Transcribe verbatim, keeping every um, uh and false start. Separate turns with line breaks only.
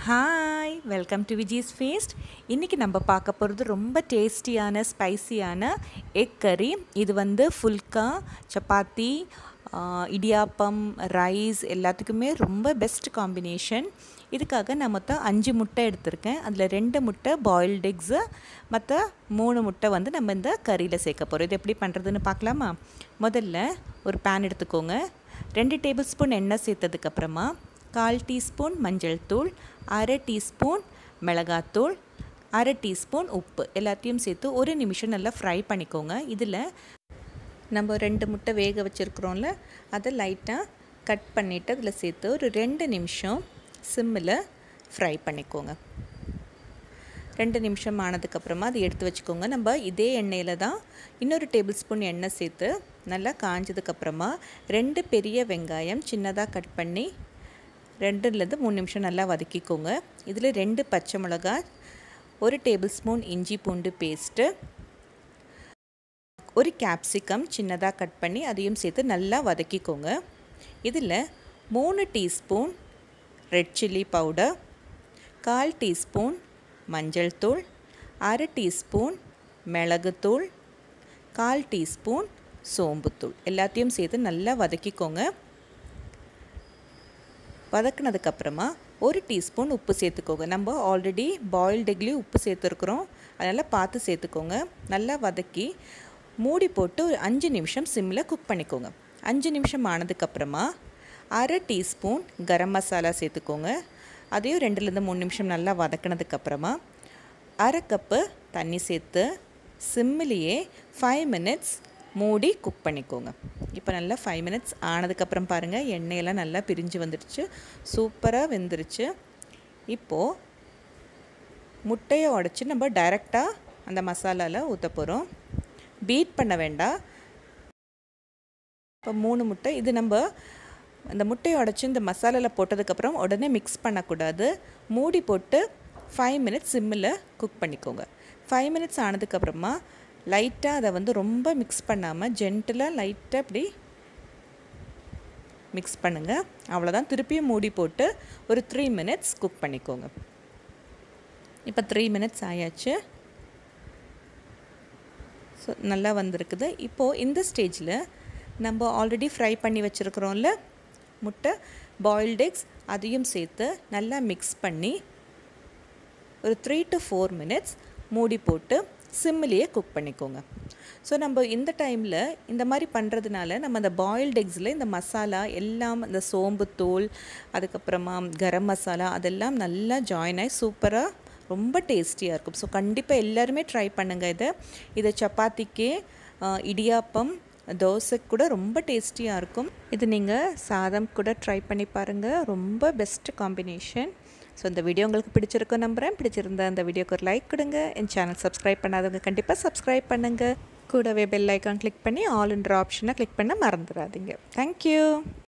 Hi welcome to Viji's feast. இன்றைக்கி நம்ம பார்க்க போகிறது ரொம்ப டேஸ்டியான ஸ்பைசியான எக் கறி. இது வந்து ஃபுல்கா, சப்பாத்தி, இடியாப்பம், ரைஸ் எல்லாத்துக்குமே ரொம்ப பெஸ்ட் காம்பினேஷன். இதுக்காக நான் மொத்தம் அஞ்சு முட்டை எடுத்திருக்கேன். அதில் ரெண்டு முட்டை பாயில்டு எக்ஸு, மற்ற மூணு முட்டை வந்து நம்ம இந்த கறியில் சேர்க்க போகிறோம். இது எப்படி பண்ணுறதுன்னு பார்க்கலாமா? முதல்ல ஒரு பேன் எடுத்துக்கோங்க. ரெண்டு டேபிள் ஸ்பூன் எண்ணெய் சேர்த்ததுக்கப்புறமா கால் டீஸ்பூன் மஞ்சள் தூள், அரை டீஸ்பூன் மிளகாத்தூள், அரை டீஸ்பூன் உப்பு எல்லாத்தையும் சேர்த்து ஒரு நிமிஷம் நல்லா ஃப்ரை பண்ணிக்கோங்க. இதில் நம்ம ரெண்டு முட்டை வேக வச்சுருக்குறோம்ல, அதை லைட்டாக கட் பண்ணிவிட்டு அதில் சேர்த்து ஒரு ரெண்டு நிமிஷம் சிம்மில் ஃப்ரை பண்ணிக்கோங்க. ரெண்டு நிமிஷம் ஆனதுக்கப்புறமா அதை எடுத்து வச்சுக்கோங்க. நம்ம இதே எண்ணெயில் தான் இன்னொரு டேபிள் ஸ்பூன் எண்ணெய் சேர்த்து நல்லா காஞ்சதுக்கப்புறமா ரெண்டு பெரிய வெங்காயம் சின்னதாக கட் பண்ணி ரெண்டுலேருந்து மூணு நிமிஷம் நல்லா வதக்கிக்கோங்க. இதில் ரெண்டு பச்சை மிளகாய், ஒரு டேபிள் ஸ்பூன் இஞ்சி பூண்டு பேஸ்ட்டு, ஒரு கேப்சிகம் சின்னதாக கட் பண்ணி அதையும் சேர்த்து நல்லா வதக்கிக்கோங்க. இதில் மூணு டீஸ்பூன் ரெட் சில்லி பவுடர், கால் டீஸ்பூன் மஞ்சள் தூள், அரை டீஸ்பூன் மிளகுத்தூள், கால் டீஸ்பூன் சோம்புத்தூள் எல்லாத்தையும் சேர்த்து நல்லா வதக்கிக்கோங்க. வதக்கினதுக்கப்புறமா ஒரு டீஸ்பூன் உப்பு சேர்த்துக்கோங்க. நம்ம ஆல்ரெடி பாயில்டு எக்லேயும் உப்பு சேர்த்துருக்குறோம், அதனால் பார்த்து சேர்த்துக்கோங்க. நல்லா வதக்கி மூடி போட்டு ஒரு அஞ்சு நிமிஷம் சிம்மில் குக் பண்ணிக்கோங்க. அஞ்சு நிமிஷம் ஆனதுக்கப்புறமா அரை டீஸ்பூன் கரம் மசாலா சேர்த்துக்கோங்க. அதையும் ரெண்டுலேருந்து மூணு நிமிஷம் நல்லா வதக்கினதுக்கப்புறமா அரை கப்பு தண்ணி சேர்த்து சிம்மிலேயே ஃபைவ் மினிட்ஸ் மூடி குக் பண்ணிக்கோங்க. இப்போ நல்லா ஃபைவ் மினிட்ஸ் ஆனதுக்கப்புறம் பாருங்கள், எண்ணெயெல்லாம் நல்லா பிரிஞ்சு வந்துடுச்சு, சூப்பராக வெந்துருச்சு. இப்போது முட்டையை உடச்சி நம்ம டைரெக்டாக அந்த மசாலாவில் ஊற்ற போகிறோம். பீட் பண்ண வேண்டாம். இப்போ மூணு முட்டை, இது நம்ம அந்த முட்டையை உடச்சி இந்த மசாலாவில் போட்டதுக்கப்புறம் உடனே மிக்ஸ் பண்ணக்கூடாது. மூடி போட்டு ஃபைவ் மினிட்ஸ் சிம்மில் குக் பண்ணிக்கோங்க. ஃபைவ் மினிட்ஸ் ஆனதுக்கப்புறமா லைட்டாக அதை வந்து ரொம்ப மிக்ஸ் பண்ணாமல் ஜென்டிலாக லைட்டாக அப்படி மிக்ஸ் பண்ணுங்கள். அவ்வளோதான். திருப்பியும் மூடி போட்டு ஒரு த்ரீ மினிட்ஸ் குக் பண்ணிக்கோங்க. இப்போ த்ரீ மினிட்ஸ் ஆயாச்சு. ஸோ நல்லா வந்திருக்குது. இப்போது இந்த ஸ்டேஜில் நம்ம ஆல்ரெடி ஃப்ரை பண்ணி வச்சுருக்குறோம்ல முட்டை பாயில்டு எக்ஸ், அதையும் சேர்த்து நல்லா மிக்ஸ் பண்ணி ஒரு த்ரீ டு ஃபோர் மினிட்ஸ் மூடி போட்டு சிம்மிலேயே குக் பண்ணிக்கோங்க. ஸோ நம்ம இந்த டைமில் இந்த மாதிரி பண்ணுறதுனால நம்ம அந்த பாயில்டு எக்ஸில் இந்த மசாலா எல்லாம், இந்த சோம்புத்தூள், அதுக்கப்புறமா கரம் மசாலா அதெல்லாம் நல்லா ஜாயின் ஆகி சூப்பராக ரொம்ப டேஸ்டியாக இருக்கும். ஸோ கண்டிப்பாக எல்லாருமே ட்ரை பண்ணுங்கள். இதை இதை சப்பாத்திக்கு, இடியாப்பம், தோசைக்கு கூட ரொம்ப டேஸ்டியாக இருக்கும். இது நீங்கள் சாதம் கூட ட்ரை பண்ணி பாருங்கள், ரொம்ப பெஸ்ட் காம்பினேஷன். ஸோ இந்த வீடியோ உங்களுக்கு பிடிச்சிருக்கும் நம்புகிறேன். பிடிச்சிருந்தா அந்த வீடியோக்கு ஒரு லைக் கொடுங்க. என் சேனல் சப்ஸ்கிரைப் பண்ணாதவங்க கண்டிப்பாக சப்ஸ்கிரைப் பண்ணுங்கள். கூடவே பெல் ஐக்கான் கிளிக் பண்ணி ஆல் என்ற ஆப்ஷனை கிளிக் பண்ண மறந்துடாதீங்க. தேங்க்யூ.